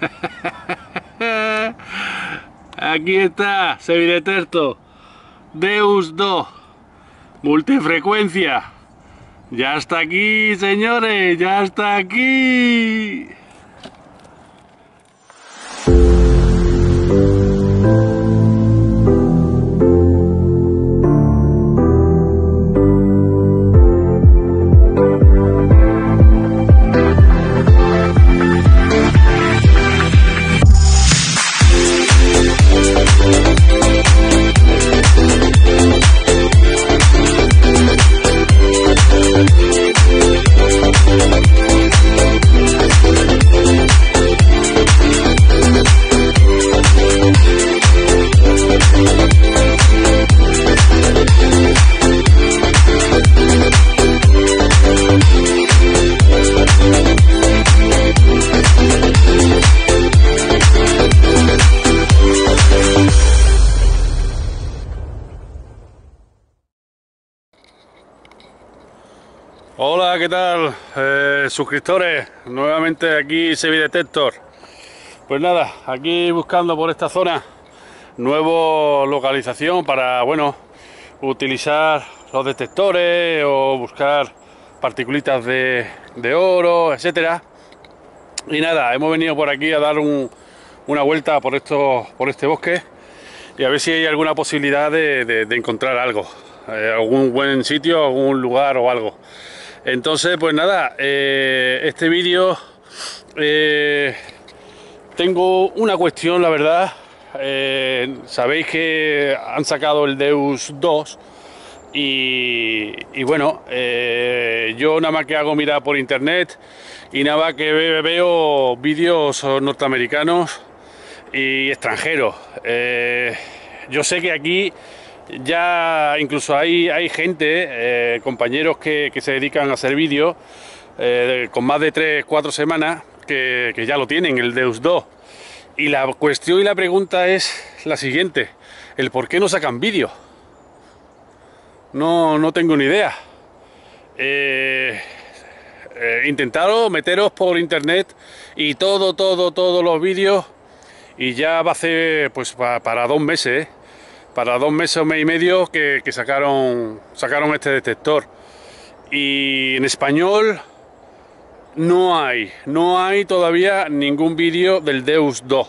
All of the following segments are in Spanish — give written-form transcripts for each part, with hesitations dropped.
Aquí está, Semidetector Deus 2 multifrecuencia. Ya está aquí, señores, ya está aquí. Hola, ¿qué tal? Suscriptores, nuevamente aquí Semidetector. Pues nada, aquí buscando por esta zona nueva localización para, bueno, utilizar los detectores o buscar partículas de oro, etcétera. Y nada, hemos venido por aquí a dar una vuelta por este bosque y a ver si hay alguna posibilidad de encontrar algo, algún buen sitio, algún lugar o algo. Entonces, pues nada, este vídeo tengo una cuestión, la verdad. Sabéis que han sacado el Deus 2 y bueno, yo nada más que hago mirar por internet y nada más que veo vídeos norteamericanos y extranjeros. Yo sé que aquí ya incluso hay gente, compañeros que se dedican a hacer vídeos con más de 3-4 semanas que ya lo tienen, el Deus 2. Y la cuestión y la pregunta es la siguiente: el por qué no sacan vídeos. No tengo ni idea. Intentaron meteros por internet y todos los vídeos, y ya va a ser pues para 2 meses, para 2 meses o mes y medio que sacaron este detector. Y en español no hay todavía ningún vídeo del Deus 2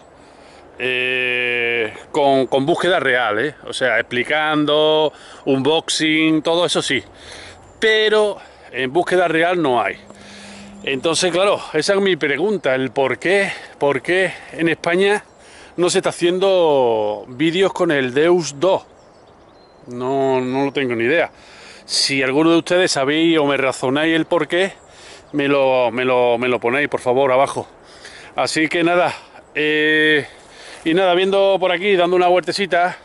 con búsqueda real, o sea, explicando, unboxing, todo eso sí, pero en búsqueda real no hay. Entonces, claro, esa es mi pregunta, el por qué en España no se está haciendo vídeos con el Deus 2. No lo tengo ni idea. Si alguno de ustedes sabéis o me razonáis el por qué, me lo ponéis, por favor, abajo. Así que nada, y nada, viendo por aquí, dando una vueltecita,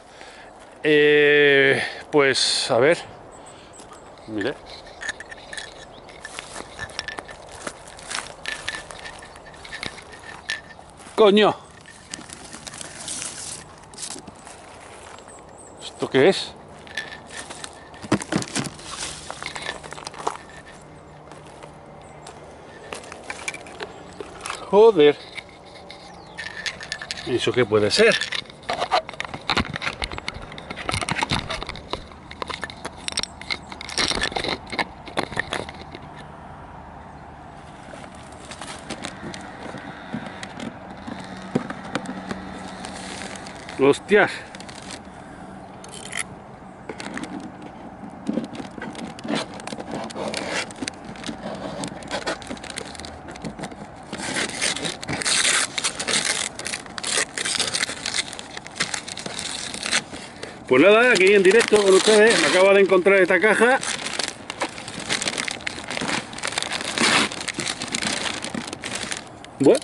pues a ver, mire. ¡Coño! ¿Esto qué es? Joder. ¿Y eso qué puede ser? ¡Hostias! Pues nada, aquí en directo con ustedes, me acabo de encontrar esta caja. Bueno.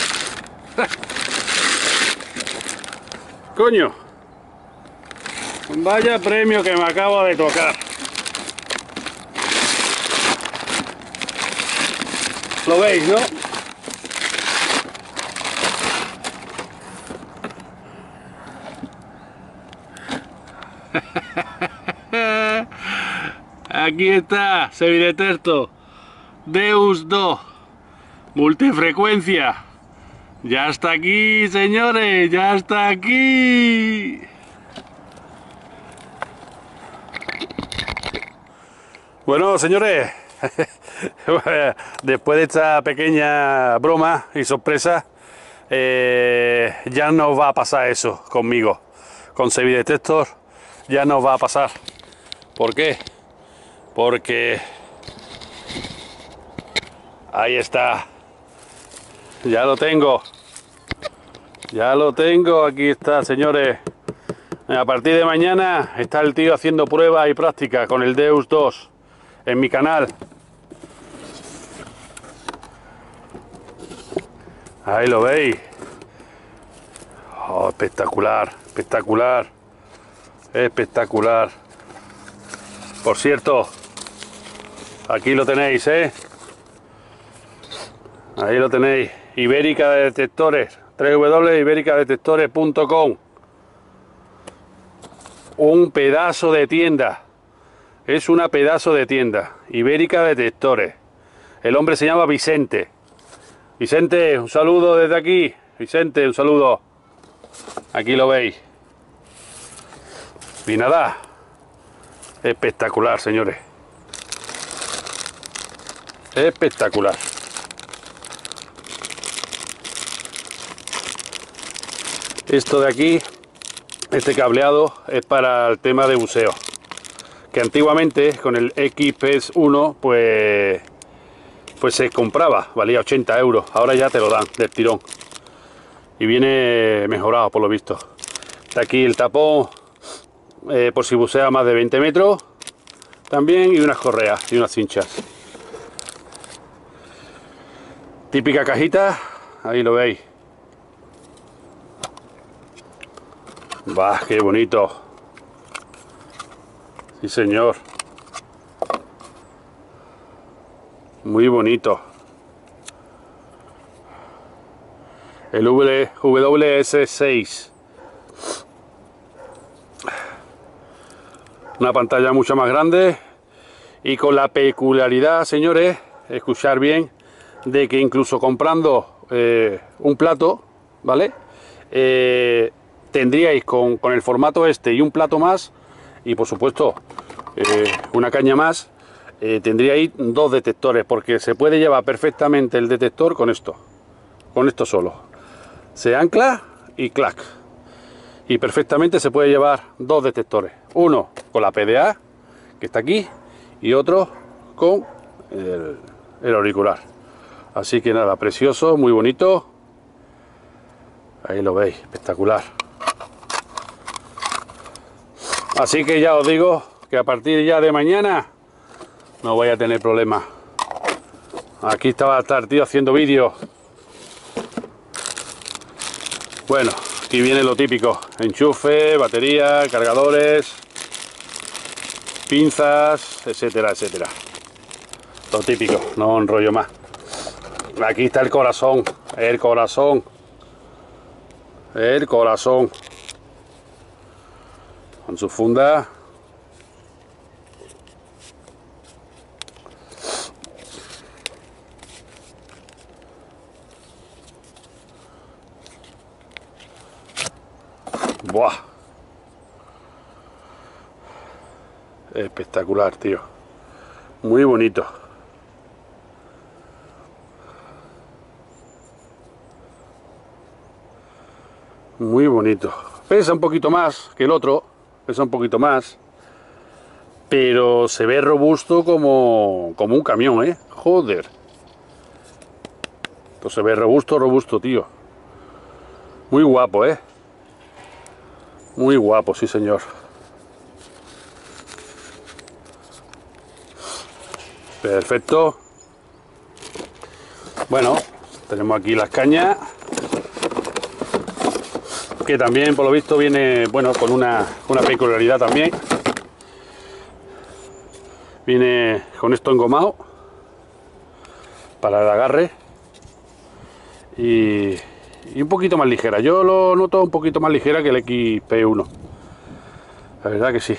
Coño. Vaya premio que me acabo de tocar. ¿Lo veis, no? Aquí está, Sevidetector Deus 2 multifrecuencia. Ya está aquí, señores, ya está aquí. Bueno, señores, después de esta pequeña broma y sorpresa, ya no va a pasar eso conmigo, con Sevidetector ya no va a pasar. ¿Por qué? Porque ahí está, ya lo tengo, aquí está, señores. A partir de mañana está el tío haciendo pruebas y prácticas con el Deus 2 en mi canal. Ahí lo veis. Oh, espectacular, espectacular, espectacular. Por cierto, aquí lo tenéis, ahí lo tenéis, Ibérica de Detectores, www.ibericadetectores.com. Un pedazo de tienda, es una pedazo de tienda, Ibérica Detectores. El hombre se llama Vicente. Vicente, un saludo desde aquí. Vicente, un saludo. Aquí lo veis. Y nada, espectacular, señores. Espectacular. Esto de aquí, este cableado, es para el tema de buceo. Que antiguamente, con el XPS 1, pues se compraba, valía 80 euros. Ahora ya te lo dan del tirón. Y viene mejorado, por lo visto. Está aquí el tapón, por si bucea más de 20 metros. También, y unas correas y unas cinchas. Típica cajita, ahí lo veis. ¡Bah, qué bonito! Sí, señor. Muy bonito. El WS6. Una pantalla mucho más grande y con la peculiaridad, señores, escuchar bien, de que incluso comprando un plato, ¿vale? Tendríais con el formato este y un plato más, y por supuesto una caña más, tendríais dos detectores, porque se puede llevar perfectamente el detector con esto solo. Se ancla y clac. Y perfectamente se puede llevar dos detectores. Uno con la PDA, que está aquí, y otro con el auricular. Así que nada, precioso, muy bonito. Ahí lo veis, espectacular. Así que ya os digo que a partir ya de mañana no voy a tener problemas. Aquí estaba hasta el tío haciendo vídeos. Bueno, aquí viene lo típico: enchufe, batería, cargadores, pinzas, etcétera, etcétera. Lo típico, no enrollo más. Aquí está el corazón, el corazón, el corazón, con su funda. Buah, espectacular, tío, muy bonito. Muy bonito. Pesa un poquito más que el otro, pesa un poquito más, pero se ve robusto como un camión, ¿eh? Joder. Esto se ve robusto, robusto, tío. Muy guapo, ¿eh? Muy guapo, sí, señor. Perfecto. Bueno, tenemos aquí las cañas, que también por lo visto viene, bueno, con una peculiaridad también. Viene con esto engomado para el agarre y un poquito más ligera. Yo lo noto un poquito más ligera que el XP1, la verdad que sí.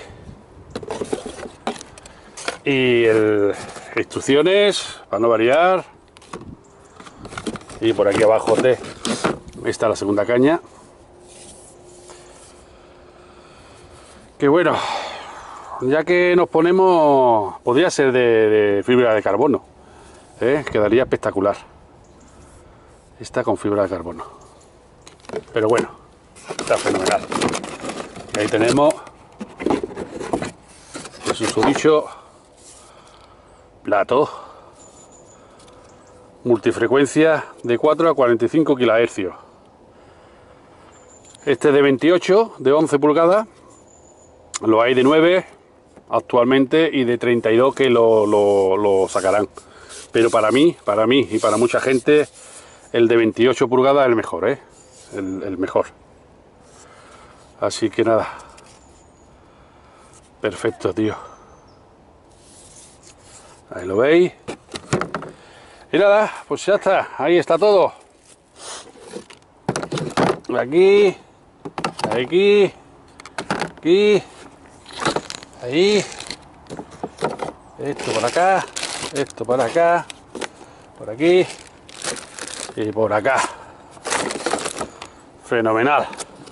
Y instrucciones para no variar. Y por aquí abajo está la segunda caña, que bueno, ya que nos ponemos, podría ser de fibra de carbono, quedaría espectacular. Está con fibra de carbono, pero bueno, está fenomenal. Y ahí tenemos el susodicho plato multifrecuencia de 4 a 45 kHz. Este de 28, de 11 pulgadas, lo hay de 9 actualmente y de 32 que lo sacarán. Pero para mí y para mucha gente, el de 28 pulgadas es el mejor, el mejor. Así que nada, perfecto, tío. Ahí lo veis. Y nada, pues ya está, ahí está todo. Aquí, aquí, aquí, ahí. Esto por acá, esto por acá, por aquí y por acá. Fenomenal.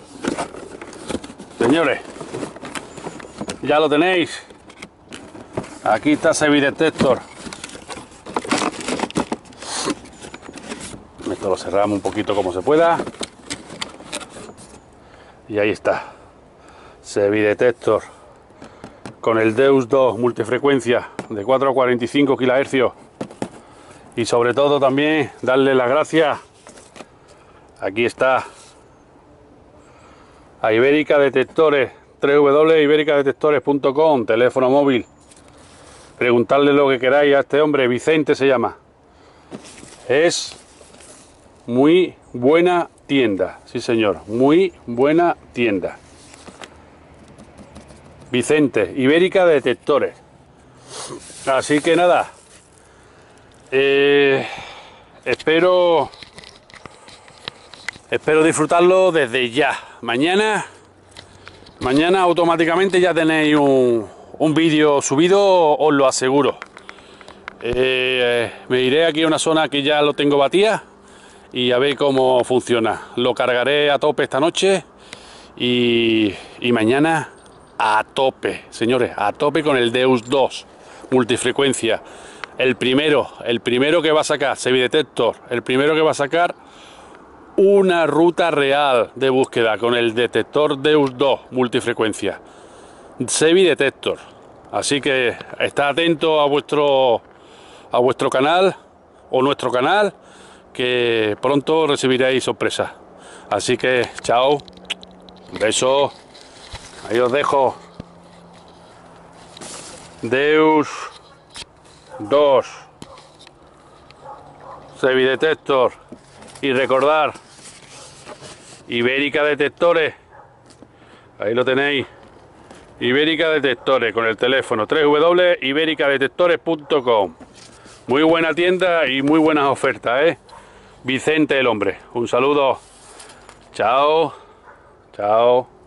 Señores, ya lo tenéis. Aquí está Sevidetector. Esto lo cerramos un poquito como se pueda. Y ahí está. Sevidetector con el Deus 2 multifrecuencia de 4 a 45 kHz. Y sobre todo también darle las gracias. Aquí está a Ibérica Detectores, www.ibericadetectores.com, teléfono móvil. Preguntarle lo que queráis a este hombre, Vicente se llama. Es muy buena tienda, sí señor, muy buena tienda. Vicente, Ibérica Detectores. Así que nada, espero disfrutarlo desde ya. Mañana automáticamente ya tenéis un vídeo subido, os lo aseguro. Me iré aquí a una zona que ya lo tengo batida y a ver cómo funciona. Lo cargaré a tope esta noche y mañana a tope, señores, a tope con el Deus 2 multifrecuencia. El primero que va a sacar Sevidetector, el primero que va a sacar una ruta real de búsqueda con el detector Deus 2 multifrecuencia. Sevidetector. Así que está atento a vuestro canal o nuestro canal, que pronto recibiréis sorpresa. Así que chao, un beso, ahí os dejo. Deus 2 Sevidetector, y recordar, Ibérica Detectores, ahí lo tenéis, Ibérica Detectores, con el teléfono www.ibericadetectores.com. Muy buena tienda y muy buenas ofertas, Vicente el hombre, un saludo, chao, chao.